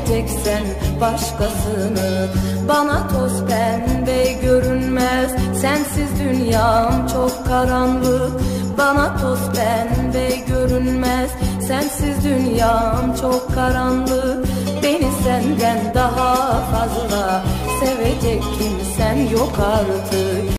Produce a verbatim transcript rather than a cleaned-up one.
seveceksen başkasını. Bana toz pembe görünmez, sensiz dünyam çok karanlık. Bana toz pembe görünmez, sensiz dünyam çok karanlık. Beni senden daha fazla sevecek kimsen yok artık.